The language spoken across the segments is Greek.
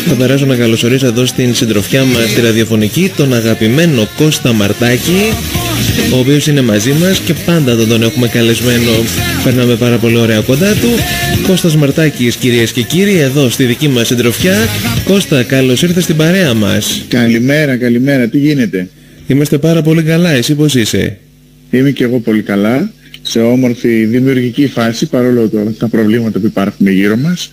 Θα περάσω να καλωσορίσω εδώ στην συντροφιά μας τη ραδιοφωνική τον αγαπημένο Κώστα Μαρτάκη, ο οποίος είναι μαζί μας και πάντα τον έχουμε καλεσμένο. Περνάμε πάρα πολύ ωραία κοντά του. Κώστας Μαρτάκης, κυρίες και κύριοι, εδώ στη δική μας συντροφιά. Κώστα, καλώς ήρθες στην παρέα μας. Καλημέρα, καλημέρα. Τι γίνεται? Είμαστε πάρα πολύ καλά. Εσύ πώς είσαι? Είμαι και εγώ πολύ καλά. Σε όμορφη δημιουργική φάση, παρόλο τα προβλήματα που υπάρχουν γύρω μας.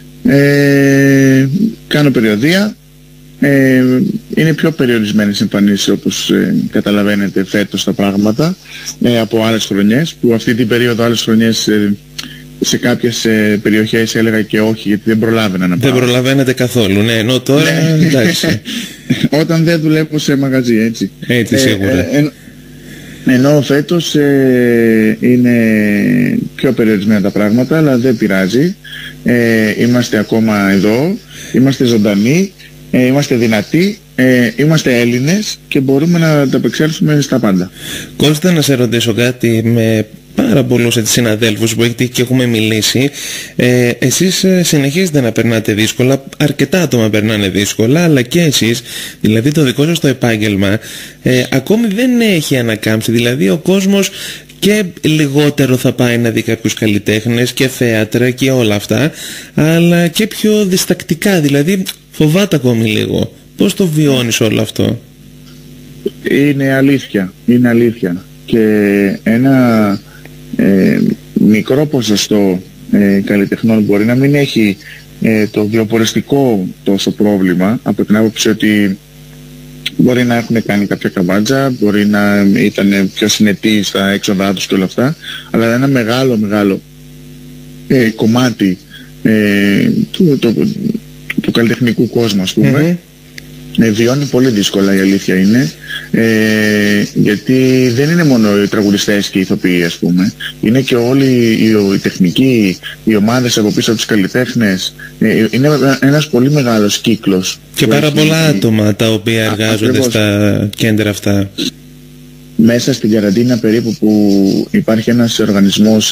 Κάνω περιοδεία. Είναι πιο περιορισμένες εμφανίσεις, όπως καταλαβαίνετε, φέτος τα πράγματα από άλλες χρονιές, που αυτή την περίοδο άλλες χρονιές σε κάποιες περιοχές έλεγα και όχι, γιατί δεν προλάβαινα να πάω. Δεν προλαβαίνετε καθόλου, ναι, ενώ τώρα εντάξει. Όταν δεν δουλεύω σε μαγαζί, έτσι. Έτσι σίγουρα. Ενώ φέτος είναι πιο περιορισμένα τα πράγματα, αλλά δεν πειράζει. Είμαστε ακόμα εδώ, είμαστε ζωντανοί, είμαστε δυνατοί, είμαστε Έλληνες και μπορούμε να ανταπεξέλθουμε στα πάντα. Κώστα, να σε ρωτήσω κάτι. Με πάρα πολλούς συναδέλφους που έχετε και έχουμε μιλήσει, εσείς συνεχίζετε να περνάτε δύσκολα, αρκετά άτομα περνάνε δύσκολα, αλλά και εσείς, δηλαδή το δικό σας το επάγγελμα ακόμη δεν έχει ανακάμψει. Δηλαδή ο κόσμος και λιγότερο θα πάει να δει κάποιους καλλιτέχνες και θέατρα και όλα αυτά, αλλά και πιο διστακτικά, δηλαδή φοβάται ακόμη λίγο. Πώς το βιώνεις όλο αυτό? Είναι αλήθεια, είναι αλήθεια. Και ένα μικρό ποσοστό καλλιτεχνών μπορεί να μην έχει το βιοποριστικό τόσο πρόβλημα, από την άποψη ότι μπορεί να έχουν κάνει κάποια καβάντζα, μπορεί να ήταν πιο συνετοί στα έξοδά τους και όλα αυτά, αλλά ένα μεγάλο κομμάτι του καλλιτεχνικού κόσμου, ας πούμε, βιώνει πολύ δύσκολα, η αλήθεια είναι, γιατί δεν είναι μόνο οι τραγουδιστές και οι ηθοποιοί, ας πούμε, είναι και όλοι οι τεχνικοί, οι ομάδες από πίσω από τους καλλιτέχνες. Είναι ένας πολύ μεγάλος κύκλος. Και πάρα πολλά άτομα τα οποία εργάζονται στα κέντρα αυτά. Μέσα στην καραντίνα περίπου, που υπάρχει ένας οργανισμός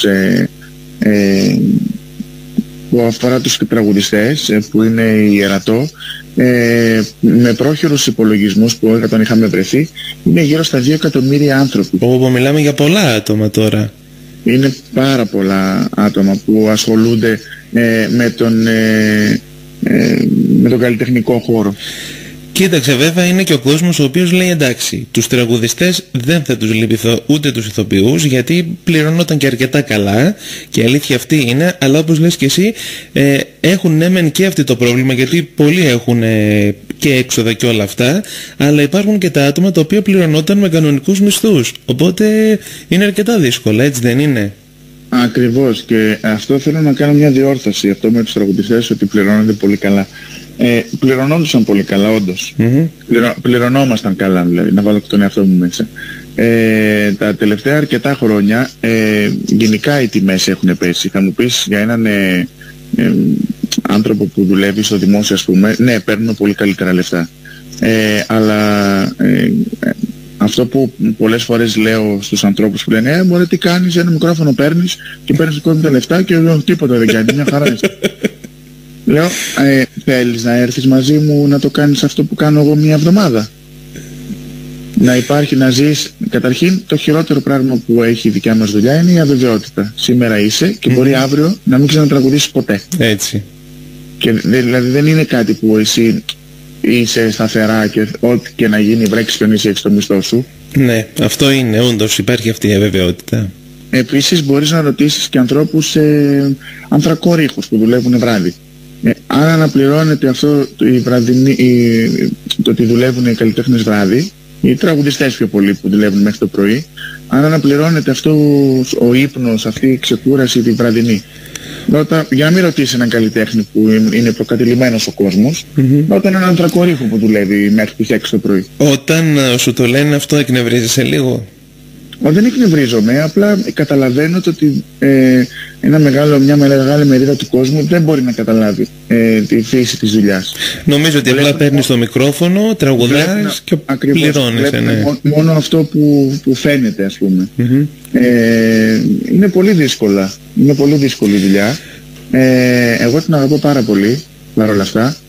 που αφορά τους τραγουδιστές, που είναι η Ιερατό, με πρόχειρους υπολογισμούς που όταν είχαμε βρεθεί, είναι γύρω στα 2 εκατομμύρια άνθρωποι. Όπου μιλάμε για πολλά άτομα τώρα. Είναι πάρα πολλά άτομα που ασχολούνται με τον καλλιτεχνικό χώρο. Κοίταξε, βέβαια είναι και ο κόσμος ο οποίος λέει εντάξει, τους τραγουδιστές δεν θα τους λυπηθώ, ούτε τους ηθοποιούς, γιατί πληρωνόταν και αρκετά καλά και η αλήθεια αυτή είναι, αλλά όπως λες και εσύ, έχουν ναι μεν και αυτή το πρόβλημα, γιατί πολλοί έχουν και έξοδα και όλα αυτά, αλλά υπάρχουν και τα άτομα τα οποία πληρωνόταν με κανονικούς μισθούς, οπότε είναι αρκετά δύσκολα, έτσι δεν είναι? Ακριβώς, και αυτό θέλω να κάνω μια διόρθωση, αυτό με τους τραγουδιστές, ότι πληρώνονται πολύ καλά. Πληρωνόντουσαν πολύ καλά, όντως. Πληρωνόμασταν καλά, δηλαδή, να βάλω και τον εαυτό μου μέσα. Τα τελευταία αρκετά χρόνια γενικά οι τιμές έχουν πέσει. Θα μου πεις, για έναν άνθρωπο που δουλεύει στο δημόσιο, ας πούμε, ναι, παίρνουμε πολύ καλύτερα λεφτά, αλλά αυτό που πολλές φορές λέω στους ανθρώπους που λένε μωρέ, τι κάνεις, ένα μικρόφωνο παίρνεις και παίρνεις κόσμο τα λεφτά, και λέω τίποτα δεν κάνει, μια χαρά είναι. Λέω, θέλεις να έρθεις μαζί μου να το κάνεις αυτό που κάνω εγώ μια εβδομάδα? Να υπάρχει, να ζεις. Καταρχήν, το χειρότερο πράγμα που έχει η δικιά μας δουλειά είναι η αβεβαιότητα. Σήμερα είσαι και μπορεί αύριο να μην ξανατραγουδήσεις ποτέ. Έτσι. Και δηλαδή δεν είναι κάτι που εσύ είσαι σταθερά και ό,τι και να γίνει βρέξεις και έχεις το μισθό σου. Ναι, αυτό είναι, όντως υπάρχει η αβεβαιότητα. Επίσης μπορείς να ρωτήσεις και ανθρώπους ανθρακόριχους που δουλεύουν βράδυ. Αν αναπληρώνεται αυτό το ότι δουλεύουν οι καλλιτέχνες βράδυ, οι τραγουδιστές πιο πολύ που δουλεύουν μέχρι το πρωί, αν αναπληρώνεται αυτό ο ύπνος, αυτή η ξεκούραση τη βραδινή, για να μην ρωτήσει έναν καλλιτέχνη που είναι προκατηλημένος ο κόσμος, όταν έναν ανθρακορίχο που δουλεύει μέχρι τις 6 το πρωί. Όταν σου το λένε αυτό, εκνευρίζεσαι λίγο? Δεν εκνευρίζομαι, απλά καταλαβαίνω ότι μια μεγάλη μερίδα του κόσμου δεν μπορεί να καταλάβει τη φύση της δουλειάς. Νομίζω ότι απλά παίρνεις το μικρόφωνο, τραγουδάς και πληρώνεις. Ναι. Μόνο αυτό που φαίνεται, ας πούμε. Είναι πολύ δύσκολα. Είναι πολύ δύσκολη δουλειά. Εγώ την αγαπώ πάρα πολύ, παρόλα αυτά.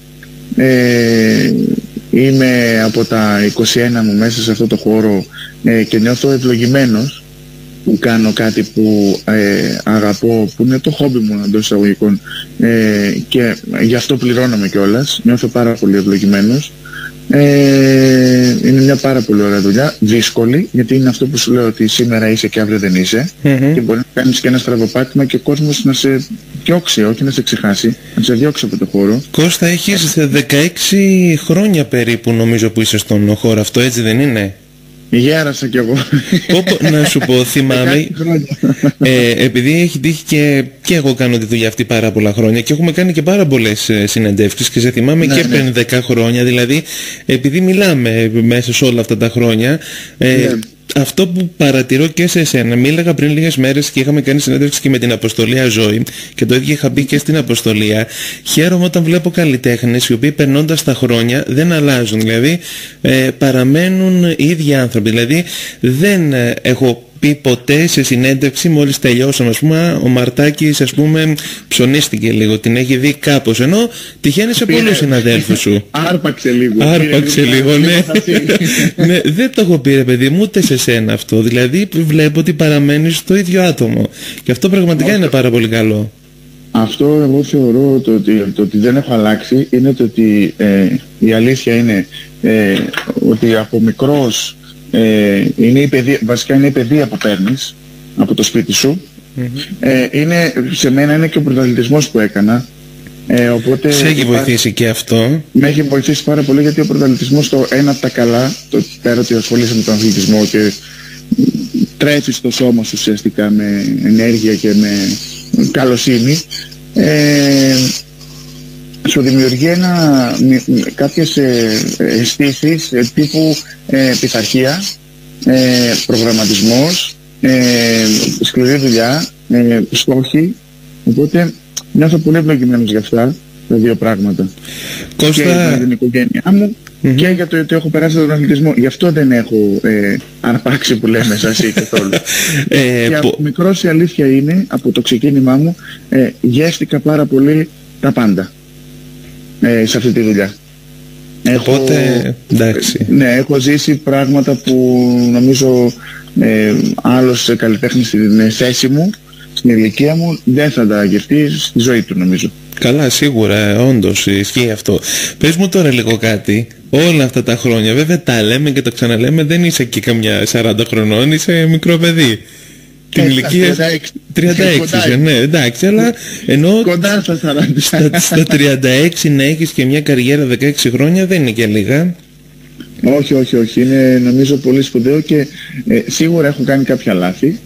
Είμαι από τα 21 μου μέσα σε αυτό το χώρο και νιώθω ευλογημένος που κάνω κάτι που αγαπώ, που είναι το χόμπι μου εντός εισαγωγικών, και γι' αυτό πληρώνομαι κιόλας. Νιώθω πάρα πολύ ευλογημένος. Είναι μια πάρα πολύ ωραία δουλειά, δύσκολη, γιατί είναι αυτό που σου λέω, ότι σήμερα είσαι και αύριο δεν είσαι, και μπορεί να κάνεις και ένα στραβοπάτημα και ο κόσμος να σε διώξει, όχι να σε ξεχάσει, να σε διώξει από το χώρο. Κώστα, έχεις 16 χρόνια περίπου νομίζω που είσαι στον χώρο αυτό, έτσι δεν είναι? Γέρασα κι εγώ. Να σου πω, θυμάμαι, επειδή έχει τύχει και εγώ κάνω τη δουλειά αυτή πάρα πολλά χρόνια και έχουμε κάνει και πάρα πολλές συνεντεύξεις και σε θυμάμαι και πριν 10 χρόνια, δηλαδή επειδή μιλάμε μέσα σε όλα αυτά τα χρόνια, αυτό που παρατηρώ και σε εσένα, μίλαγα πριν λίγες μέρες και είχαμε κάνει συνέντευξη και με την Αποστολία Ζωή και το ίδιο είχα πει και στην Αποστολία. Χαίρομαι όταν βλέπω καλλιτέχνες οι οποίοι περνώντας τα χρόνια δεν αλλάζουν, δηλαδή παραμένουν οι ίδιοι άνθρωποι. Δηλαδή δεν έχω πει ποτέ σε συνέντευξη, μόλις τελειώσαμε, ας πούμε, ο Μαρτάκης, ας πούμε, ψωνίστηκε λίγο, την έχει δει κάπως, ενώ τυχαίνει σε πολλούς συναδέλφους σου. Άρπαξε λίγο. Άρπαξε λίγο, ναι. Ναι, δεν το έχω πει ρε παιδί μου, ούτε σε σένα αυτό. Δηλαδή βλέπω ότι παραμένεις το ίδιο άτομο. Και αυτό πραγματικά είναι πάρα πολύ καλό. Αυτό εγώ θεωρώ το ότι δεν έχω αλλάξει είναι το ότι η αλήθεια είναι ότι από μικρός είναι η παιδεία, βασικά είναι η παιδεία που παίρνεις από το σπίτι σου. Είναι, σε μένα είναι και ο πρωταθλητισμός που έκανα. Οπότε σε έχει βοηθήσει και αυτό? Με έχει βοηθήσει πάρα πολύ, γιατί ο πρωταθλητισμός, το ένα από τα καλά, το πέρα ότι ασχολείσαι με τον αθλητισμό και τρέφεις το σώμα σου ουσιαστικά με ενέργεια και με καλοσύνη, σου δημιουργεί κάποιες αισθήσεις τύπου πειθαρχία, προγραμματισμός, σκληρή δουλειά, στόχοι. Οπότε νιώθω πολύ ευλογημένος για αυτά τα δύο πράγματα. Κώστα... Και για την οικογένειά μου και για το ότι έχω περάσει τον αθλητισμό. Γι' αυτό δεν έχω αρπάξει που λέμε σας ή καθόλου. Και από μικρός η αλήθεια είναι, από το ξεκίνημά μου, γεύτηκα πάρα πολύ τα πάντα σε αυτή τη δουλειά. Οπότε, εντάξει. Ναι, έχω ζήσει πράγματα που νομίζω άλλος καλλιτέχνης στην θέση μου, στην ηλικία μου, δεν θα τα γευτεί στη ζωή του, νομίζω. Καλά, σίγουρα, όντως ισχύει αυτό. Πες μου τώρα λίγο κάτι. Όλα αυτά τα χρόνια, βέβαια τα λέμε και τα ξαναλέμε, δεν είσαι και καμιά 40 χρονών, είσαι μικρό παιδί. Την ηλικία 36 ναι, εντάξει, αλλά ενώ κοντά στα 40. Στα 36 να έχεις και μια καριέρα 16 χρόνια δεν είναι και λίγα. Όχι, είναι νομίζω πολύ σπουδαίο και σίγουρα έχω κάνει κάποια λάθη,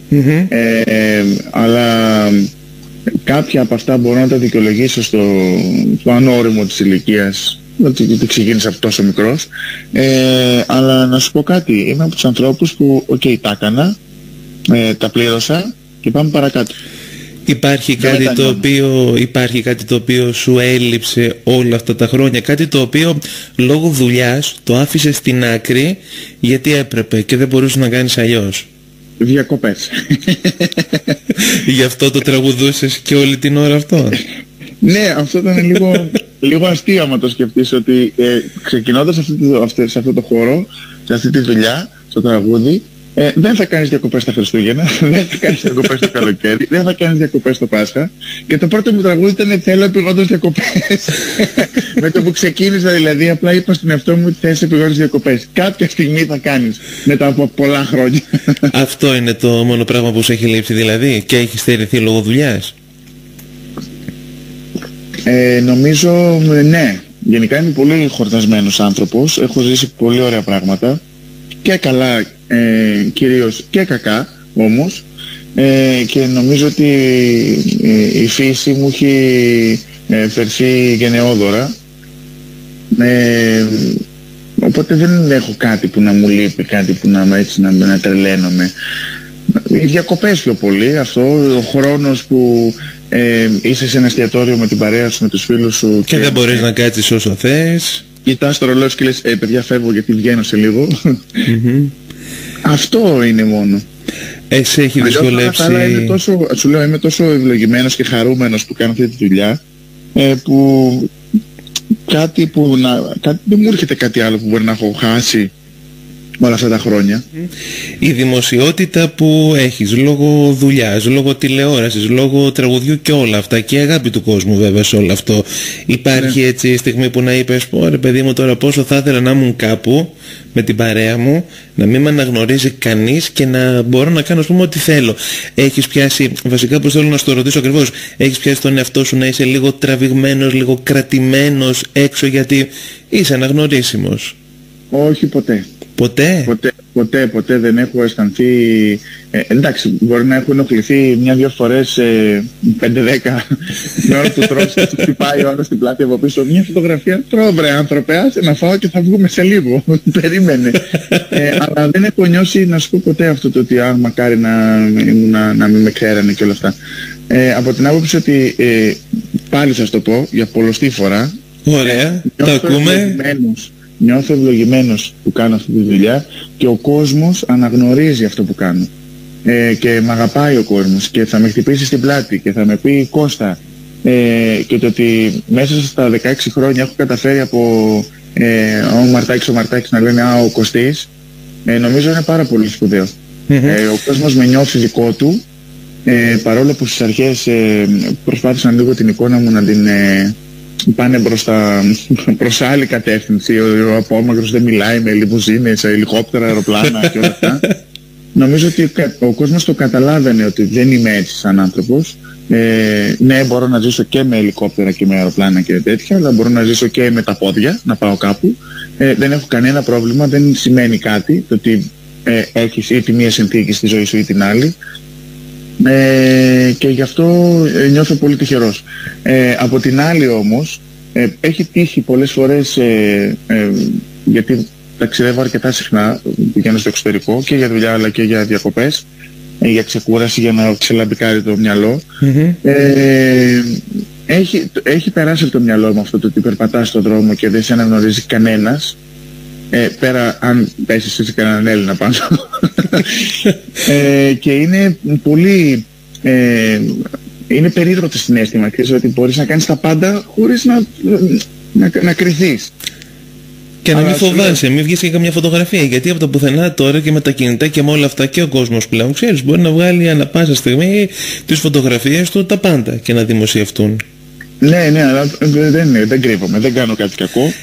αλλά κάποια από αυτά μπορώ να τα δικαιολογήσω στο ανώριμο της ηλικίας, ότι ξεκίνησα από τόσο μικρός, αλλά να σου πω κάτι, είμαι από τους ανθρώπους που τα έκανα, τα πλήρωσα και πάμε παρακάτω. Υπάρχει κάτι το οποίο σου έλειψε όλα αυτά τα χρόνια, κάτι το οποίο λόγω δουλειάς το άφησες στην άκρη γιατί έπρεπε και δεν μπορούσες να κάνεις αλλιώς? Διακοπές. Γι' αυτό το τραγουδούσες και όλη την ώρα αυτό? Ναι, αυτό ήταν λίγο αστείο άμα το σκεφτείς, ότι ξεκινώντας σε αυτό το χώρο, σε αυτή τη δουλειά, στο τραγούδι, δεν θα κάνεις διακοπές τα Χριστούγεννα, δεν θα κάνεις διακοπές το καλοκαίρι, δεν θα κάνεις διακοπές το Πάσχα, και το πρώτο μου τραγούδι ήταν θέλω επειγόντως διακοπές. Με το που ξεκίνησα δηλαδή απλά είπα στον εαυτό μου ότι θες επειγόντως διακοπές. Κάποια στιγμή θα κάνεις μετά από πολλά χρόνια. Αυτό είναι το μόνο πράγμα που σου έχει λείψει δηλαδή, και έχει στερηθεί λόγω δουλειάς? Νομίζω ναι. Γενικά είμαι πολύ χορτασμένος άνθρωπος, έχω ζήσει πολύ ωραία πράγματα και καλά, κυρίως και κακά όμως, και νομίζω ότι η φύση μου έχει φερθεί γενναιόδωρα, οπότε δεν έχω κάτι που να μου λείπει, κάτι που να τρελαίνομαι. Οι διακοπές πιο πολύ, αυτό, ο χρόνος που είσαι σε ένα εστιατόριο με την παρέα σου, με τους φίλους σου και δεν μπορείς να κάτσεις όσο θες, κοιτάς το ρολόι και λες παιδιά φεύγω γιατί βγαίνω σε λίγο. Αυτό είναι μόνο. Εσύ έχει δυσκολέψει? Σου λέω, είμαι τόσο ευλογημένος και χαρούμενος που κάνω αυτή τη δουλειά, που κάτι που δεν μου έρχεται κάτι άλλο που μπορεί να έχω χάσει όλα αυτά τα χρόνια. Η δημοσιότητα που έχεις λόγω δουλειάς, λόγω τηλεόρασης, λόγω τραγουδιού και όλα αυτά, και η αγάπη του κόσμου βέβαια σε όλο αυτό, υπάρχει έτσι στιγμή που να είπες, πω ρε παιδί μου, τώρα πόσο θα ήθελα να ήμουν κάπου με την παρέα μου, να μην με αναγνωρίζει κανείς και να μπορώ να κάνω, ας πούμε, ό,τι θέλω? Έχεις πιάσει, βασικά που θέλω να στο ρωτήσω ακριβώς, έχεις πιάσει τον εαυτό σου να είσαι λίγο τραβηγμένος, λίγο κρατημένος έξω, γιατί είσαι αναγνωρίσιμος? Όχι, ποτέ. Ποτέ δεν έχω αισθανθεί, εντάξει, μπορεί να έχω ενοχληθεί μια-δυο φορές, 5-10 την ώρα που τρως και του χτυπάει ο άλλος στην πλάτη από πίσω, μια φωτογραφία, τρώβρε άνθρωπε, άσε να φάω και θα βγούμε σε λίγο, περίμενε. Αλλά δεν έχω νιώσει, να σου πω, ποτέ αυτό το ότι μακάρι να μην με ξέρανε και όλα αυτά. Από την άποψη ότι, πάλι σας το πω για πολλοστή φορά, ωραία, το ακούμε. Νιώθω ευλογημένος που κάνω αυτή τη δουλειά και ο κόσμος αναγνωρίζει αυτό που κάνω. Και με αγαπάει ο κόσμος και θα με χτυπήσει στην πλάτη και θα με πει Κώστα. Και το ότι μέσα στα 16 χρόνια έχω καταφέρει από ο Μαρτάκης να λένε ο Κωστής, νομίζω είναι πάρα πολύ σπουδαίο. Ο κόσμος με νιώθει δικό του, παρόλο που στις αρχές προσπάθησαν λίγο την εικόνα μου να την πάνε προς άλλη κατεύθυνση. Ο απόμακρος δεν μιλάει με λιμουζίνες, ελικόπτερα, αεροπλάνα και όλα αυτά. Νομίζω ότι ο κόσμος το καταλάβαινε ότι δεν είμαι έτσι σαν άνθρωπος. Ναι, μπορώ να ζήσω και με ελικόπτερα και με αεροπλάνα και τέτοια, αλλά μπορώ να ζήσω και με τα πόδια, να πάω κάπου. Δεν έχω κανένα πρόβλημα, δεν σημαίνει κάτι το ότι έχεις ή τη μία συνθήκη στη ζωή σου ή την άλλη. Και γι' αυτό νιώθω πολύ τυχερός. Από την άλλη όμως, έχει τύχει πολλές φορές, γιατί ταξιδεύω αρκετά συχνά, πηγαίνω στο εξωτερικό και για δουλειά αλλά και για διακοπές, για ξεκούραση, για να ξελαμπικάρει το μυαλό. Έχει περάσει από το μυαλό μου αυτό το ότι περπατάς στον δρόμο και δεν σε αναγνωρίζει κανένας, πέρα αν πέσεις σε κανέναν Έλληνα πάνω. Και είναι πολύ, είναι περίεργο το συναίσθημα, ότι μπορείς να κάνεις τα πάντα χωρίς να κρυθείς. Και να μην φοβάσαι, μην βγεις και καμιά φωτογραφία, γιατί από το πουθενά τώρα και με τα κινητά και με όλα αυτά και ο κόσμος πλέον, ξέρεις, μπορεί να βγάλει ανά πάσα στιγμή τις φωτογραφίες του, τα πάντα, και να δημοσιευτούν. Ναι, αλλά δεν κρύβομαι, δεν κάνω κάτι κακό.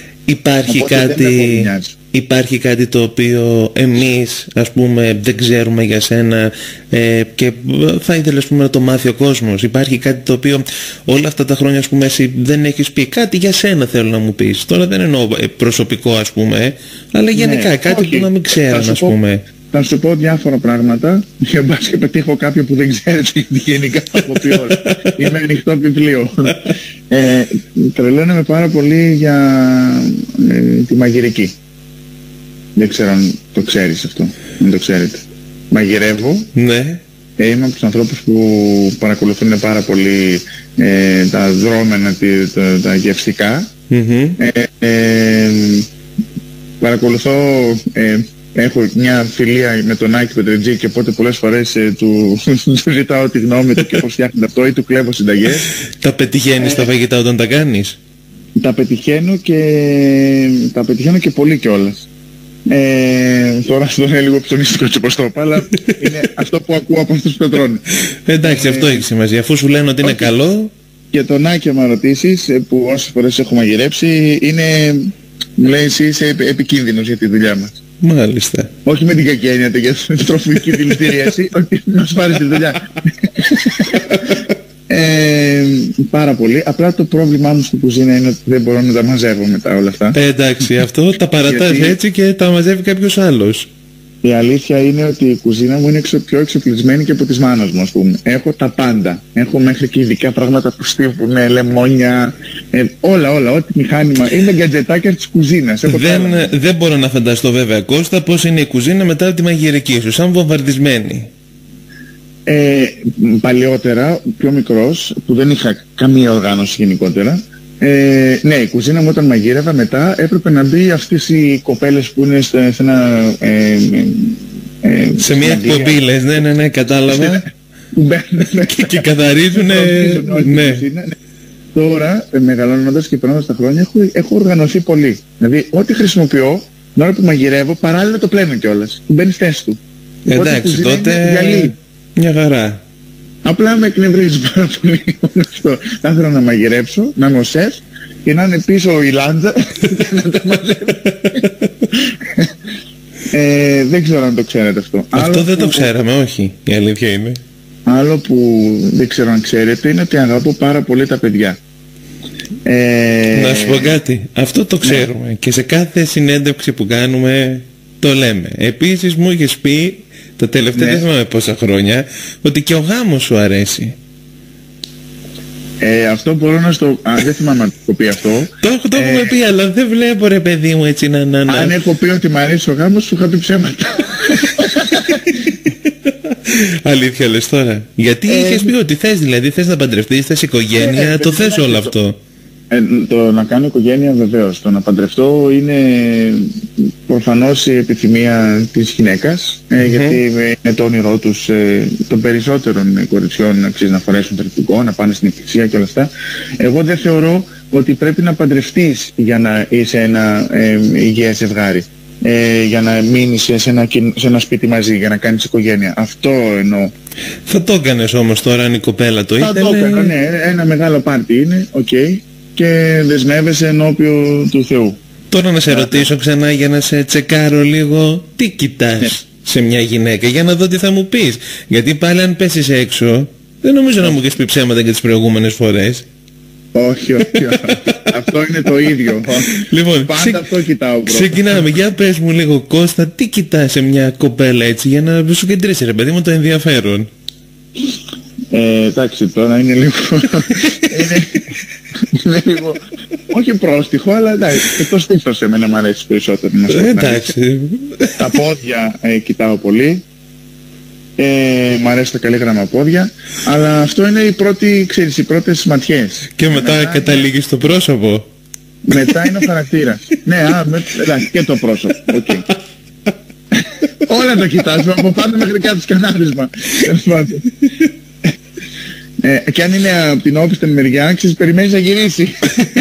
Υπάρχει κάτι το οποίο εμείς, ας πούμε, δεν ξέρουμε για σένα, και θα ήθελε, ας πούμε, να το μάθει ο κόσμος? Υπάρχει κάτι το οποίο όλα αυτά τα χρόνια, ας πούμε, εσύ δεν έχεις πει? Κάτι για σένα θέλω να μου πεις. Τώρα δεν εννοώ προσωπικό, ας πούμε, αλλά γενικά κάτι που να μην ξέρουν, ας πούμε. Θα σου πω διάφορα πράγματα για μπας και πετύχω κάποιο που δεν ξέρετε γενικά από ποιον. Είμαι ανοιχτό βιβλίο. Τρελαίνομαι πάρα πολύ για τη μαγειρική. Δεν ξέρω αν το ξέρεις αυτό, αν το ξέρετε. Μαγειρεύω. Ναι. Είμαι από τους ανθρώπους που παρακολουθούν πάρα πολύ τα δρόμενα, τα γευστικά. Παρακολουθώ, έχω μια φιλία με τον Άκη Πετρετζή και οπότε πολλές φορές του ζητάω τη γνώμη του και πώς φτιάχνει αυτό ή του κλέβω συνταγές. Τα πετυχαίνεις τα φαγητά όταν τα κάνεις? Τα πετυχαίνω και πολύ κιόλας. Τώρα αυτό είναι λίγο ψωνιστικό και πώς το είπα, αλλά είναι αυτό που ακούω από αυτούς που το τρώνε. Εντάξει, αυτό έχει σημασία, αφού σου λένε ότι είναι καλό. Και τον Άκη, άμα ρωτήσεις, που όσες φορές έχω μαγειρέψει, μου λέει εσύ είσαι επικίνδυνος για τη δουλειά μας. Μάλιστα. Όχι με την κακή έννοια για την τροφική δηλητηρίαση, ότι να σου πάρει τη δουλειά. Πάρα πολύ. Απλά το πρόβλημά μου στην κουζίνα είναι ότι δεν μπορώ να τα μαζεύω μετά όλα αυτά. Εντάξει, αυτό τα παρατάς έτσι και τα μαζεύει κάποιος άλλος. Η αλήθεια είναι ότι η κουζίνα μου είναι πιο εξοπλισμένη και από της μάνας μου, ας πούμε. Έχω τα πάντα. Έχω μέχρι και ειδικά πράγματα που στίβουν, λεμόνια, όλα, ό,τι μηχάνημα. Είναι γκατζετάκια της κουζίνας. Δεν μπορώ να φανταστώ βέβαια, Κώστα, πώς είναι η κουζίνα μετά τη μαγειρική σου, σαν βομβαρδισμένη. Παλιότερα, πιο μικρός, που δεν είχα καμία οργάνωση γενικότερα, ναι, η κουζίνα μου όταν μαγείρευα μετά έπρεπε να μπει αυτές οι κοπέλες που είναι σε ένα... σε μια εκπομπή λες, ναι, κατάλαβα. Που μπαίνουν και καθαρίζουν, ναι. Τώρα, μεγαλώνοντας και περνώντας τα χρόνια, έχω οργανωθεί πολύ. Δηλαδή, ό,τι χρησιμοποιώ, την ώρα που μαγειρεύω, παράλληλα το πλένω κιόλας. Μπαίνει στη θέση του. Εντάξει, τότε μια χαρά. Απλά με εκνευρίζει πάρα πολύ αυτό. Θα ήθελα να μαγειρέψω, να είμαι ο σεφ και να είναι πίσω η λάντζα και να τα μαζεύει. Δεν ξέρω αν το ξέρετε αυτό. Αυτό δεν το ξέραμε, όχι, η αλήθεια είναι. Άλλο που δεν ξέρω αν ξέρετε είναι ότι αγαπώ πάρα πολύ τα παιδιά. Να σου πω κάτι, αυτό το ξέρουμε, ναι. Και σε κάθε συνέντευξη που κάνουμε το λέμε. Επίσης μου είχες πει τα τελευταία, δεν θυμάμαι πόσα χρόνια, ότι και ο γάμος σου αρέσει. Αυτό μπορώ να στο... δεν θυμάμαι αν το έχω πει αυτό. Το έχουμε πει, αλλά δεν βλέπω ρε παιδί μου έτσι να... Αν έχω πει ότι μου αρέσει ο γάμος, σου είχα πει ψέματα. Αλήθεια λες τώρα? Γιατί είχες πει ότι θες, δηλαδή θες να παντρευτείς, θες οικογένεια, το θες όλο αυτό? Το να κάνω οικογένεια βεβαίως. Το να παντρευτώ είναι προφανώς η επιθυμία της γυναίκας, γιατί είναι το όνειρό τους των περισσότερων κοριτσιών να φορέσουν θρησκευτικό, να πάνε στην εκκλησία και όλα αυτά. Εγώ δεν θεωρώ ότι πρέπει να παντρευτείς για να είσαι ένα υγιές ζευγάρι. Για να μείνεις σε ένα σπίτι μαζί, για να κάνεις οικογένεια. Αυτό εννοώ. Θα το έκανες όμως τώρα αν η κοπέλα το ήθελε? Θα το έκανα, ναι. Ένα μεγάλο πάρτι είναι, και δεσμεύεσαι ενώπιον του Θεού. Τώρα να σε ρωτήσω ξανά για να σε τσεκάρω λίγο, τι κοιτάς σε μια γυναίκα, για να δω τι θα μου πεις. Γιατί πάλι αν πέσεις έξω, δεν νομίζω να μου έχεις πει ψέματα και τις προηγούμενες φορές. Όχι. Αυτό είναι το ίδιο. Λοιπόν, πάντα αυτό κοιτάω πρώτα. Ξεκινάμε. Για πες μου λίγο, Κώστα, τι κοιτάς σε μια κοπέλα έτσι, για να σου κεντρήσει ρε παιδί μου το ενδιαφέρον. Εντάξει, τώρα είναι λίγο... είναι λίγο... όχι πρόστιχο, αλλά εντάξει, και το στήθος εμένα μου αρέσει περισσότερο. Εντάξει. Τα πόδια κοιτάω πολύ. Μ' αρέσουν τα καλήγραμμα πόδια, αλλά αυτό είναι οι πρώτες ματιές. Και μετά καταλήγεις στο πρόσωπο. Μετά είναι ο χαρακτήρας. Ναι, εντάξει, και το πρόσωπο. Όλα τα κοιτάζουμε, από πάνω μέχρι κάτω σκανάρισμα. Και αν είναι από την όπισθεν μεριά, περιμένεις να γυρίσει.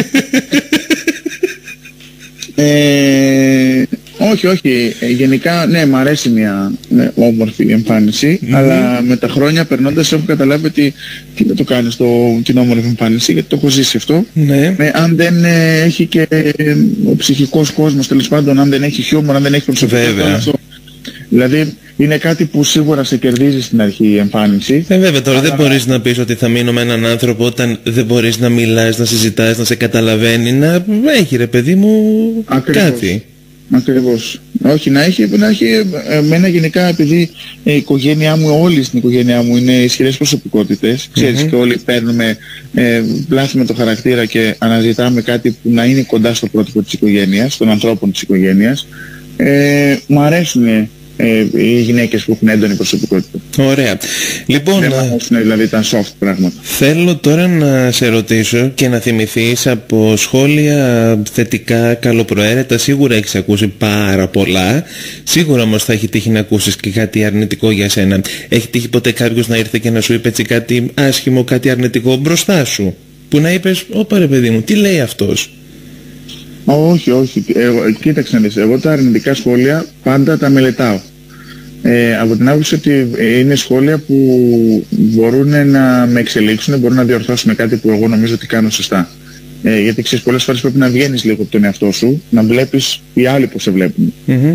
Όχι. Γενικά, ναι, μ' αρέσει μια όμορφη εμφάνιση, αλλά με τα χρόνια περνώντας έχω καταλάβει ότι τι να το κάνεις την όμορφη εμφάνιση, γιατί το έχω ζήσει αυτό. Αν δεν έχει και ο ψυχικός κόσμος, τέλος πάντων, αν δεν έχει χιούμορ, αν δεν έχει προσωπικότητα, αυτό. Δηλαδή, είναι κάτι που σίγουρα σε κερδίζει στην αρχή η εμφάνιση. Βέβαια, τώρα δεν μπορείς να πεις ότι θα μείνω με έναν άνθρωπο όταν δεν μπορείς να μιλάς, να συζητάς, να σε καταλαβαίνει, να έχει ρε παιδί μου κάτι. Ακριβώς. Όχι, να έχει εμένα γενικά, επειδή η οικογένειά μου, όλη στην οικογένειά μου είναι ισχυρές προσωπικότητες, ξέρεις, και όλοι παίρνουμε, πλάθουμε το χαρακτήρα και αναζητάμε κάτι που να είναι κοντά στο πρότυπο της οικογένειας, των ανθρώπων της οικογένειας. Μου αρέσουν οι γυναίκες που έχουν έντονη προσωπικότητα. Ωραία. Λοιπόν, δεν αρέσουν δηλαδή τα soft πράγματα. Θέλω τώρα να σε ρωτήσω και να θυμηθείς από σχόλια θετικά, καλοπροαίρετα. Σίγουρα έχεις ακούσει πάρα πολλά. Σίγουρα όμως θα έχει τύχει να ακούσεις και κάτι αρνητικό για σένα. Έχει τύχει ποτέ κάποιος να ήρθε και να σου είπε έτσι κάτι άσχημο, κάτι αρνητικό μπροστά σου, που να είπες, όπα ρε παιδί μου, τι λέει αυτός? Όχι. Κοίταξε να δεις, εγώ τα αρνητικά σχόλια πάντα τα μελετάω. Από την άποψη ότι είναι σχόλια που μπορούν να με εξελίξουν, μπορούν να διορθώσουν κάτι που εγώ νομίζω ότι κάνω σωστά. Γιατί ξέρεις, πολλές φορές πρέπει να βγαίνεις λίγο από τον εαυτό σου, να βλέπεις οι άλλοι πώς σε βλέπουν.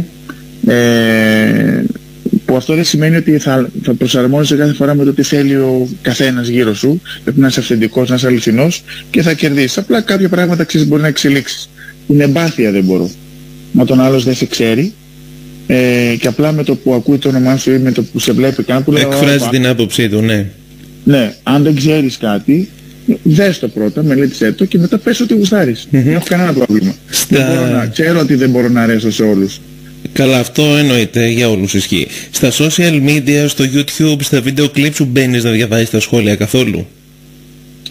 Που αυτό δεν σημαίνει ότι θα προσαρμόζεσαι κάθε φορά με το τι θέλει ο καθένας γύρω σου. Πρέπει να είσαι αυθεντικός, να είσαι αληθινός και θα κερδίσεις. Απλά κάποια πράγματα ξέρεις μπορεί να εξελίξεις. Την εμπάθεια δεν μπορώ. Μα τον άλλος δεν σε ξέρει και απλά με το που ακούει το όνομά σου ή με το που σε βλέπει κάπου εκφράζει την άποψή του, ναι. Ναι, αν δεν ξέρεις κάτι, δες το πρώτα, μελέτησέ το και μετά πες ότι γουστάρεις. Δεν έχω κανένα πρόβλημα. Ξέρω ότι δεν μπορώ να αρέσω σε όλους. Καλά, αυτό εννοείται, για όλους ισχύει. Στα social media, στο YouTube, στα βίντεο κλιπ σου μπαίνεις να διαβάζεις τα σχόλια καθόλου?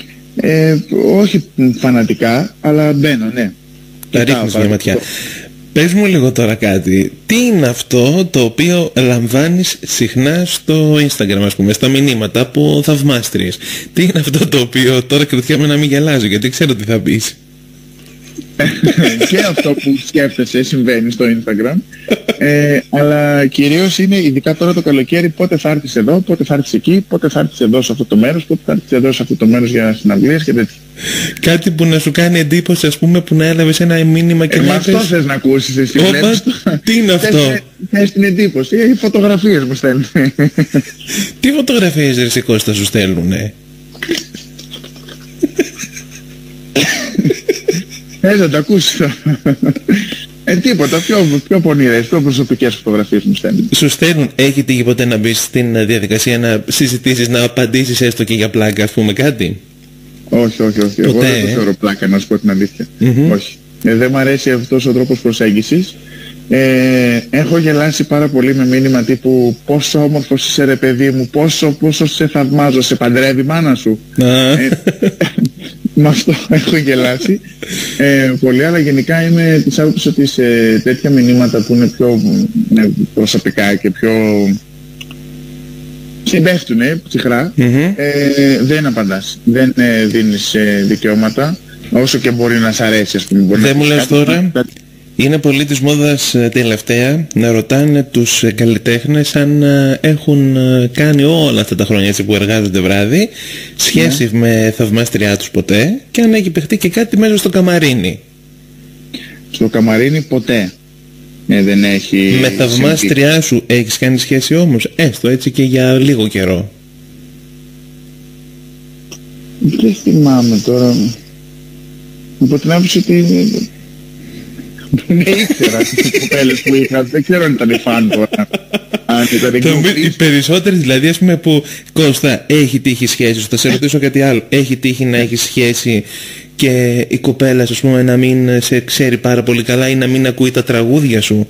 Όχι φανατικά, αλλά μπαίνω, ναι. Τα ρίχνεις μια ματιά. Πες μου λίγο τώρα κάτι. Τι είναι αυτό το οποίο λαμβάνεις συχνά στο Instagram, ας πούμε, στα μηνύματα από θαυμάστριες? Τι είναι αυτό το οποίο τώρα κρατιάμαι να μην γελάζω, γιατί ξέρω τι θα πεις? Και αυτό που σκέφτεσαι συμβαίνει στο Instagram, αλλά κυρίως είναι ειδικά τώρα το καλοκαίρι, πότε θα έρθεις εδώ, πότε θα έρθεις εκεί, πότε θα έρθεις εδώ σε αυτό το μέρος, πότε θα έρθεις εδώ σε αυτό το μέρος για συναυλίες και τέτοια. Κάτι που να σου κάνει εντύπωση, ας πούμε, που να έλαβες ένα μήνυμα και να αυτό θες να ακούσεις εσύ? Τι είναι αυτό? Θες την εντύπωση? Οι φωτογραφίες μου στέλνουν. Τι φωτογραφίες ρε Κώστα σου στέλνουνε? Θες να το ακούσεις? Τίποτα, πιο πονηρές, πιο προσωπικές φωτογραφίες μου στέλνουν. Σου στέλνουν, έχει τύχει ποτέ να μπεις στην διαδικασία να συζητήσεις, να απαντήσεις έστω και για πλάκα, ας πούμε, κάτι? Όχι. Εγώ δεν το θεωρώ πλάκα, να σου πω την αλήθεια. Όχι. Δεν μου αρέσει αυτός ο τρόπος προσέγγισης. Έχω γελάσει πάρα πολύ με μήνυμα τύπου πόσο όμορφος είσαι ρε παιδί μου, πόσο σε θαυμάζω, σε παντρεύει η μάνα σου? Με αυτό έχω γελάσει πολύ, αλλά γενικά είμαι της άποψης ότι σε τέτοια μηνύματα που είναι πιο προσωπικά και πιο συμπέφτουνε ψυχρά, δεν απαντάς, δεν δίνεις δικαιώματα, όσο και μπορεί να σ' αρέσει, ας πούμε. Δεν μου λες τώρα, είναι πολύ της μόδας τελευταία να ρωτάνε τους καλλιτέχνες αν έχουν κάνει όλα αυτά τα χρόνια έτσι που εργάζονται βράδυ σχέση με θαυμάστριά τους ποτέ, και αν έχει παιχτεί και κάτι μέσα στο καμαρίνι. Στο καμαρίνι ποτέ δεν έχει. Με θαυμάστριά σου έχεις κάνει σχέση όμως, έστω έτσι και για λίγο καιρό? Δεν θυμάμαι τώρα. Από την άποψη ότι δεν ήξερα τις κοπέλες που είχα, δεν ξέρω αν ήταν φαν τώρα. Οι περισσότεροι δηλαδή, ας πούμε, που Κώστα έχει τύχει σχέση, θα σε ρωτήσω κάτι άλλο, έχει τύχει να έχει σχέση και η κοπέλα, ας πούμε, να μην σε ξέρει πάρα πολύ καλά ή να μην ακούει τα τραγούδια σου?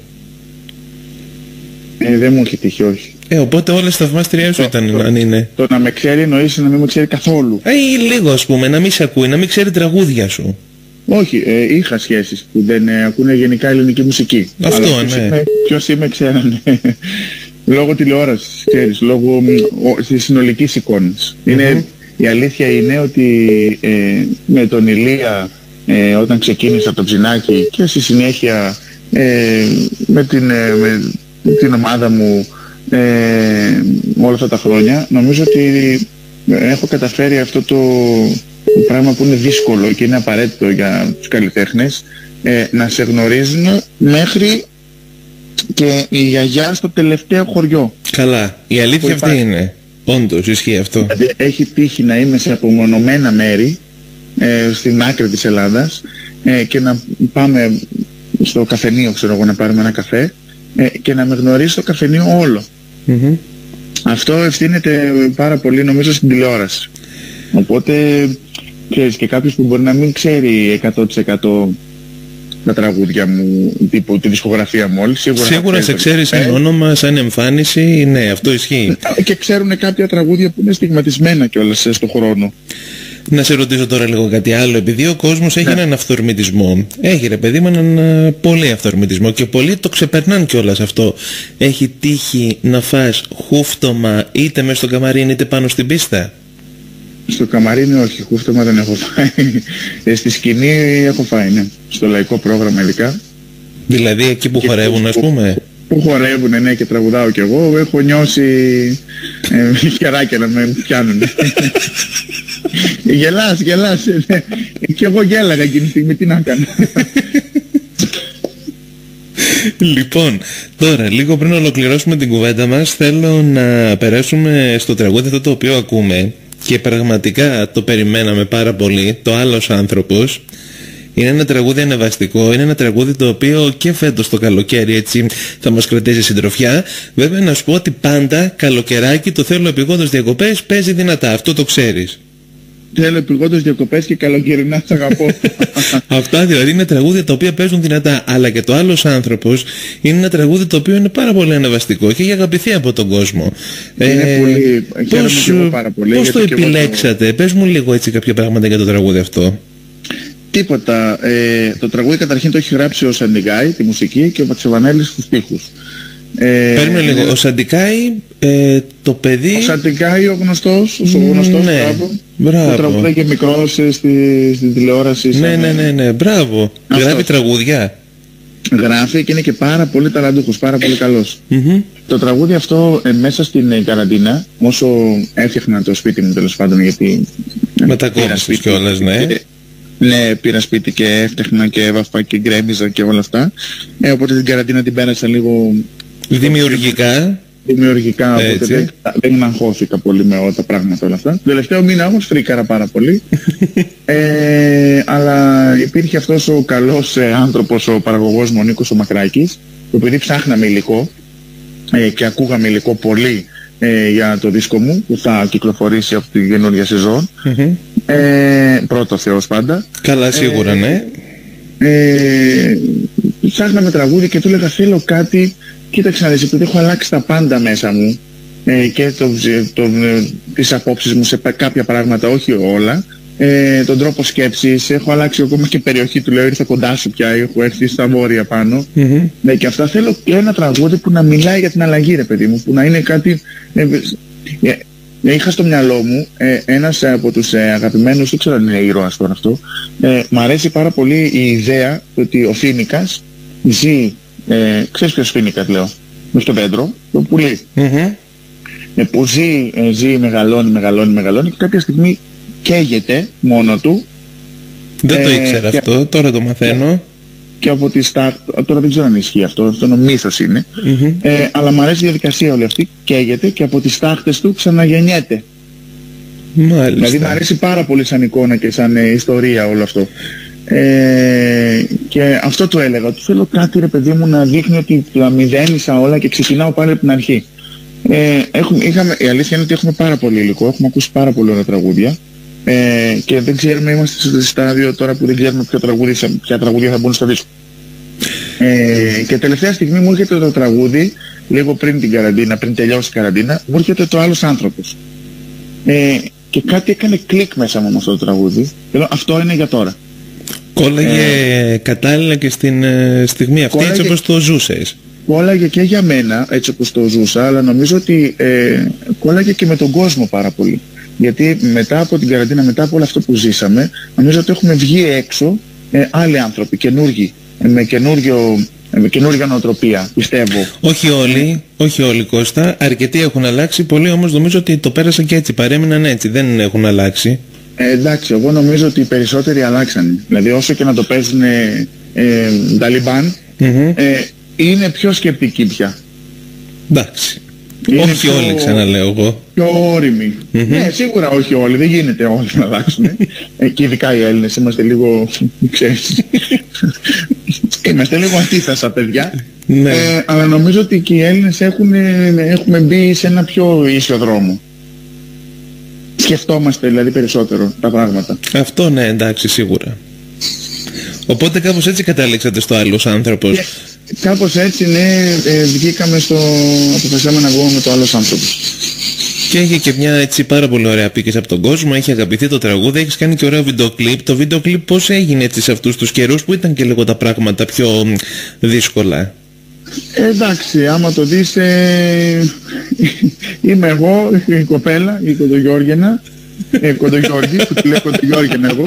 Δεν μου έχει τύχει, όχι. Οπότε όλες τα θαυμάστριά σου ήταν, αν είναι. Το να με ξέρει εννοείς να μην με ξέρει καθόλου? Ή λίγο, ας πούμε, να μην σε ακούει, να μην ξέρει τραγούδια σου. Όχι, είχα σχέσεις που δεν ακούνε γενικά ελληνική μουσική. Αυτό, αλλά ποιος είμαι ξέρανε. Λόγω τηλεόρασης, ξέρεις, λόγω της συνολικής εικόνας. Η αλήθεια είναι ότι με τον Ηλία όταν ξεκίνησα το Ψινάκι και στη συνέχεια με την ομάδα μου όλα αυτά τα χρόνια, νομίζω ότι έχω καταφέρει αυτό το πράγμα που είναι δύσκολο και είναι απαραίτητο για τους καλλιτέχνες, να σε γνωρίζουν μέχρι και η γιαγιά στο τελευταίο χωριό. Καλά, η αλήθεια αυτή είναι. Όντως ισχύει αυτό. Δηλαδή έχει τύχει να είμαι σε απομονωμένα μέρη στην άκρη της Ελλάδας και να πάμε στο καφενείο, ξέρω εγώ, να πάρουμε ένα καφέ και να με γνωρίσει το καφενείο όλο. Αυτό ευθύνεται πάρα πολύ νομίζω στην τηλεόραση. Οπότε ξέρεις, και κάποιος που μπορεί να μην ξέρει 100% τα τραγούδια μου, τύπου τη δισκογραφία μου όλη, σίγουρα σε ξέρει σαν όνομα, σαν εμφάνιση, ναι, αυτό ισχύει. Και ξέρουν κάποια τραγούδια που είναι στιγματισμένα κιόλας στον χρόνο. Να σε ρωτήσω τώρα λίγο κάτι άλλο, επειδή ο κόσμος έχει έναν αυθορμητισμό. Έχει ρε παιδί μου έναν πολύ αυθορμητισμό και πολλοί το ξεπερνάνε κιόλας αυτό. Έχει τύχει να φας χούφτωμα είτε μέσα στο καμαρίνι είτε πάνω στην πίστα? Στο καμαρίνι όχι, χούφτωμα δεν έχω φάει. Στη σκηνή έχω φάει, ναι. Στο λαϊκό πρόγραμμα ειδικά. Δηλαδή εκεί που χορεύουν, ας πούμε. Που χορεύουν, ναι, και τραγουδάω κι εγώ. Έχω νιώσει χεράκια να με πιάνουν. Γελάς, ναι. Και εγώ γέλαγα εκείνη τη στιγμή, τι να κάνω. Λοιπόν, τώρα λίγο πριν ολοκληρώσουμε την κουβέντα μας, θέλω να περάσουμε στο τραγούδι αυτό το οποίο ακούμε και πραγματικά το περιμέναμε πάρα πολύ, το Άλλος Άνθρωπος. Είναι ένα τραγούδι ανεβαστικό, είναι ένα τραγούδι το οποίο και φέτος το καλοκαίρι έτσι θα μας κρατήσει συντροφιά. Βέβαια να σου πω ότι πάντα καλοκαιράκι το θέλω επειγόντως διακοπές παίζει δυνατά, αυτό το ξέρεις. Θέλω επειγόντως διακοπές και καλοκαιρινά σ' αγαπώ. Αυτά δηλαδή είναι τραγούδια τα οποία παίζουν δυνατά, αλλά και το Άλλος Άνθρωπος είναι ένα τραγούδι το οποίο είναι πάρα πολύ ανεβαστικό και έχει αγαπηθεί από τον κόσμο. Είναι πολύ, χαίρομαι και εγώ πάρα πολύ. Πώς το επιλέξατε, πες μου λίγο έτσι κάποια πράγματα για το τραγούδι αυτό. Τίποτα. Το τραγούδι καταρχήν το έχει γράψει ο Σαντιγκάη, τη μουσική, και ο Βαξεβανέλης στους στίχους. Παίρνουμε λίγο. Ο Σαντιγκάη, το παιδί... Ο Σαντιγκάη ο γνωστός, ναι, μπράβο. Που τραγουδάει και μικρός στην τηλεόραση. Ναι, μπράβο. Γράφει τραγούδια. Γράφει και είναι και πάρα πολύ ταλαντούχος, πάρα πολύ καλός. Το τραγούδι αυτό μέσα στην καραντίνα, όσο έφτιαχνα το σπίτι μου τέλος πάντων, γιατί... Μετακόμισες κιόλας, ναι. Ναι, πήρα σπίτι και έφτιαχνα και έβαφα και γκρέμιζα και όλα αυτά. Οπότε την καραντίνα την πέρασα λίγο... Δημιουργικά, οπότε δεν αγχώθηκα πολύ με όλα τα πράγματα όλα αυτά. Το τελευταίο μήνα όμως φρίκαρα πάρα πολύ. Αλλά υπήρχε αυτός ο καλός άνθρωπος, ο παραγωγός μου, ο Νίκος ο Μακράκης, που επειδή ψάχναμε υλικό και ακούγαμε υλικό πολύ για το δίσκο μου που θα κυκλοφορήσει από την καινούργια σεζόν, πρώτο Θεός πάντα. Καλά, σίγουρα, ναι. Ψάχναμε τραγούδι και του έλεγα θέλω κάτι. Κοίταξε να δεις, επειδή έχω αλλάξει τα πάντα μέσα μου και τις απόψεις μου σε κάποια πράγματα, όχι όλα, τον τρόπο σκέψης, έχω αλλάξει ακόμα και περιοχή, του λέω ήρθα κοντά σου πια, έχω έρθει στα βόρεια πάνω. Ναι, και αυτά θέλω και ένα τραγούδι που να μιλάει για την αλλαγή, ρε παιδί μου, που να είναι κάτι... Είχα στο μυαλό μου ένας από τους αγαπημένους, δεν ξέρω αν είναι ήρωας τώρα αυτό, μ' αρέσει πάρα πολύ η ιδέα ότι ο Φοίνικας ζει... ξέρεις ποιος Φοίνικας λέω? Με στο δέντρο, το πουλί. Που ζει, μεγαλώνει και κάποια στιγμή καίγεται μόνο του. Δεν το ήξερα αυτό, τώρα το μαθαίνω. Και από τη τώρα δεν ξέρω αν ισχύει αυτό, αυτό είναι μύθος είναι. Αλλά μου αρέσει η διαδικασία όλη αυτή, καίγεται και από τις τάχτες του ξαναγεννιέται. Μάλιστα. Δηλαδή μου αρέσει πάρα πολύ σαν εικόνα και σαν ιστορία όλο αυτό. Και αυτό το έλεγα, ότι θέλω κάτι ρε παιδί μου να δείχνει ότι τα μηδένισα όλα και ξεκινάω πάλι από την αρχή. Η αλήθεια είναι ότι έχουμε πάρα πολύ υλικό, έχουμε ακούσει πάρα πολύ ωραία τραγούδια και δεν ξέρουμε, είμαστε στο στάδιο τώρα που δεν ξέρουμε ποια τραγούδια θα μπουν στο δίσκο. Και τελευταία στιγμή μου έρχεται το τραγούδι, λίγο πριν την καραντίνα, πριν τελειώσει η καραντίνα, μου έρχεται το Άλλος Άνθρωπος. Και κάτι έκανε κλικ μέσα μου με αυτό το τραγούδι. Αυτό είναι για τώρα. Κόλλαγε κατάλληλα και στην στιγμή αυτή, έτσι όπως το ζούσες. Κόλλαγε και για μένα, έτσι όπως το ζούσα, αλλά νομίζω ότι κόλλαγε και με τον κόσμο πάρα πολύ. Γιατί μετά από την καραντίνα, μετά από όλο αυτό που ζήσαμε, νομίζω ότι έχουμε βγει έξω άλλοι άνθρωποι, καινούργοι, με καινούργια νοοτροπία, πιστεύω. Όχι όλοι Κώστα, αρκετοί έχουν αλλάξει, πολλοί όμως νομίζω ότι το πέρασαν και έτσι, παρέμειναν έτσι, δεν έχουν αλλάξει. Εντάξει, εγώ νομίζω ότι οι περισσότεροι αλλάξανε. Δηλαδή όσο και να το παίζουν Ταλιμπάν, είναι πιο σκεπτικοί πια. Εντάξει. Όχι όλοι, ξαναλέω εγώ. Πιο όριμοι. Ναι, σίγουρα όχι όλοι, δεν γίνεται όλοι να αλλάξουν. Και ειδικά οι Έλληνες είμαστε λίγο, ξέρεις, είμαστε λίγο αντίθασα παιδιά. Αλλά νομίζω ότι και οι Έλληνες έχουμε μπει σε ένα πιο ίσιο δρόμο. Σκεφτόμαστε δηλαδή περισσότερο τα πράγματα. Αυτό ναι, εντάξει, σίγουρα. Οπότε κάπως έτσι κατάληξατε στο Άλλος Άνθρωπος. Κάπως έτσι, ναι, βγήκαμε αποφασίσαμε να βγούμε με το Άλλος Άνθρωπος. Και έχει και μια έτσι πάρα πολύ ωραία πίκες από τον κόσμο, έχει αγαπηθεί το τραγούδι, έχεις κάνει και ωραίο βίντεο κλιπ. Το βίντεο κλιπ πώς έγινε έτσι σε αυτούς τους καιρούς που ήταν και λίγο τα πράγματα πιο δύσκολα? Εντάξει, άμα το δεις, είμαι εγώ, η κοπέλα, η Κοντογιώργαινα, Κοντογιώργη, που τη λέω Κοντογιώργαινα εγώ.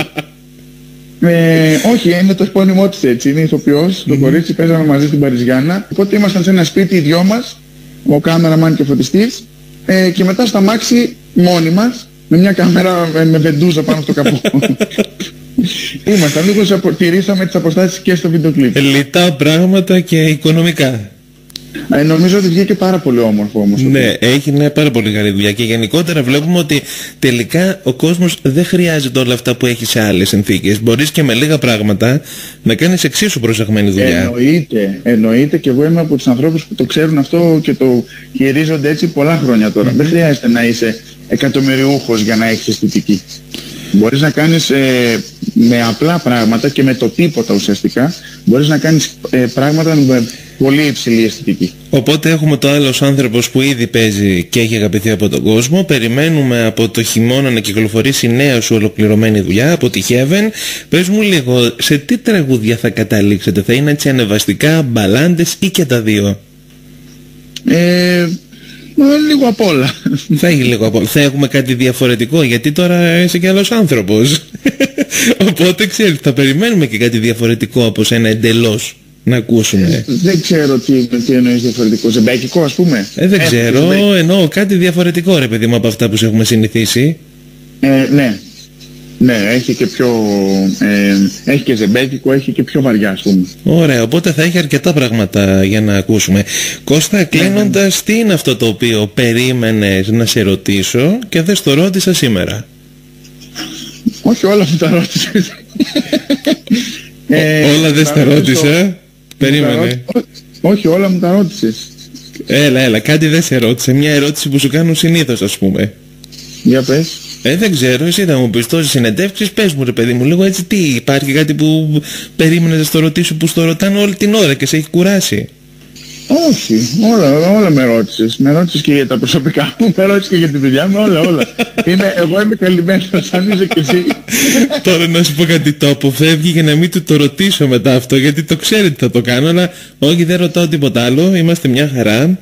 Όχι, είναι το επώνυμό της έτσι, είναι ηθοποιός, το κορίτσι, παίζαμε μαζί στην Παριζιάννα. Οπότε ήμασταν σε ένα σπίτι οι δυο μας, ο κάμεραμαν και ο φωτιστής, και μετά στα μάξι μόνοι μας, με μια κάμερα με βεντούζα πάνω στο καπό. Ήμασταν λίγο, τηρήσαμε τις αποστάσεις και στο βίντεο κλιπ. Λιτά πράγματα και οικονομικά. Νομίζω ότι βγήκε πάρα πολύ όμορφο όμως. Ναι, έγινε πάρα πολύ καλή δουλειά και γενικότερα βλέπουμε ότι τελικά ο κόσμος δεν χρειάζεται όλα αυτά που έχει σε άλλες συνθήκες. Μπορείς και με λίγα πράγματα να κάνεις εξίσου προσεγμένη δουλειά. Εννοείται, και εγώ είμαι από τους ανθρώπους που το ξέρουν αυτό και το χειρίζονται έτσι πολλά χρόνια τώρα. Δεν χρειάζεται να είσαι εκατομμυριούχος για να έχεις αισθητική. Μπορείς να κάνεις με απλά πράγματα και με το τίποτα ουσιαστικά, μπορείς να κάνεις πράγματα πολύ υψηλή αισθητική. Οπότε έχουμε το άλλος άνθρωπος που ήδη παίζει και έχει αγαπηθεί από τον κόσμο. Περιμένουμε από το χειμώνα να κυκλοφορήσει νέα σου ολοκληρωμένη δουλειά από τη Heaven. Πες μου λίγο, σε τι τραγούδια θα καταλήξετε? Θα είναι έτσι ανεβαστικά, μπαλάντες ή και τα δύο? Λίγο απ' όλα. Θα έχει λίγο απ' όλα. Θα έχουμε κάτι διαφορετικό, γιατί τώρα είσαι κι άλλος άνθρωπος. Οπότε ξέρεις, θα περιμένουμε και κάτι διαφορετικό από σένα εντελώς να ακούσουμε. Δεν ξέρω τι εννοείς διαφορετικό. Ζεμπέκικο, ας πούμε? Δεν ξέρω, εννοώ κάτι διαφορετικό, ρε παιδί μου, από αυτά που σε έχουμε συνηθίσει. Ναι. Ναι, έχει και πιο... έχει και ζεμπέκικο, έχει και πιο βαριά, ας πούμε. Ωραία, οπότε θα έχει αρκετά πράγματα για να ακούσουμε. Κώστα, κλείνοντας, τι είναι αυτό το οποίο περίμενες να σε ρωτήσω και δεν στο ρώτησα σήμερα? Όχι, όλα μου τα ρώτησες. Όλα δεν στα ρώτησα. Περίμενε. Όχι, όλα μου τα ρώτησες. Έλα, κάτι δεν σε ρώτησε. Μια ερώτηση που σου κάνουν συνήθως, ας πούμε. Για πες. Δεν ξέρω, εσύ θα μου πεις τόσες συνεντεύξεις, πες μου ρε παιδί μου λίγο έτσι, τι υπάρχει κάτι που περίμενες να στο ρωτήσω που στο ρωτάνε όλη την ώρα και σε έχει κουράσει? Όχι, όλα με ρώτησες. Με ρώτησες και για τα προσωπικά μου, με ρώτησες και για τη δουλειά μου, όλα. Εγώ είμαι καλυμμένος, σαν είσαι και εσύ. Τώρα να σου πω κάτι, το αποφεύγει για να μην του το ρωτήσω μετά αυτό, γιατί το ξέρει τι θα το κάνω, αλλά όχι, δεν ρωτάω τίποτα άλλο, είμαστε μια χαρά.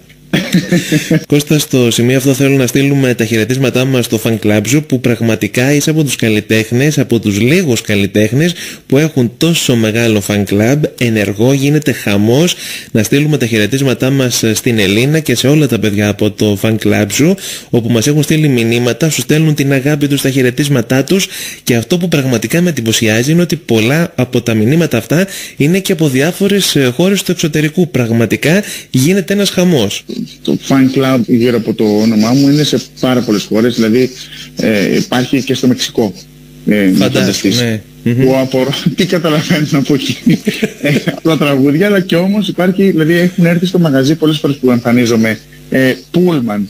Κώστα, στο σημείο αυτό θέλω να στείλουμε τα χαιρετίσματά μας στο fan club σου, που πραγματικά είσαι από τους καλλιτέχνες, από τους λίγους καλλιτέχνες που έχουν τόσο μεγάλο fan club, ενεργό, γίνεται χαμός. Να στείλουμε τα χαιρετίσματά μας στην Ελίνα και σε όλα τα παιδιά από το fan club σου, όπου μας έχουν στείλει μηνύματα, σου στέλνουν την αγάπη τους, τα χαιρετίσματά τους, και αυτό που πραγματικά με εντυπωσιάζει είναι ότι πολλά από τα μηνύματα αυτά είναι και από διάφορες χώρες του εξωτερικού. Πραγματικά γίνεται ένας χαμός. Το fan club γύρω από το όνομά μου είναι σε πάρα πολλές χώρες, δηλαδή υπάρχει και στο Μεξικό. Φανταστείς. Που απορώ τι καταλαβαίνουν από εκεί από τα τραγούδια, αλλά και όμως υπάρχει, δηλαδή έχουν έρθει στο μαγαζί πολλές φορές που εμφανίζομαι, Πούλμαν,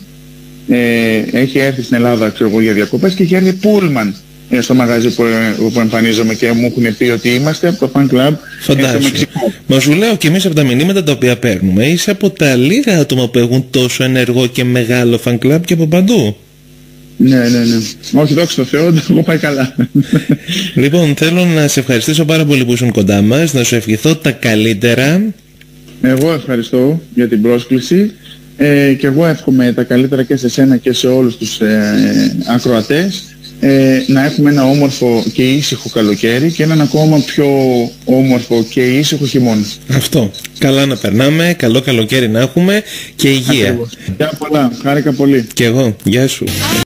έχει έρθει στην Ελλάδα, ξέρω εγώ, για διακοπές και έχει έρθει Πούλμαν στο μαγαζί που εμφανίζομαι και μου έχουν πει ότι είμαστε από το fan club στο Μεξικό. Μα σου λέω και εμείς από τα μηνύματα τα οποία παίρνουμε, είσαι από τα λίγα άτομα που έχουν τόσο ενεργό και μεγάλο fan club και από παντού. Ναι. Όχι, δόξα τω Θεώ, εγώ πάει καλά. Λοιπόν, θέλω να σε ευχαριστήσω πάρα πολύ που ήσουν κοντά μας, να σου ευχηθώ τα καλύτερα. Εγώ ευχαριστώ για την πρόσκληση και εγώ εύχομαι τα καλύτερα και σε σένα και σε όλους τους ακροατές. Να έχουμε ένα όμορφο και ήσυχο καλοκαίρι και έναν ακόμα πιο όμορφο και ήσυχο χειμώνα. Αυτό. Καλά να περνάμε, καλό καλοκαίρι να έχουμε και υγεία. Ακριβώς. Γεια πολλά, χάρηκα πολύ. Και εγώ, γεια σου.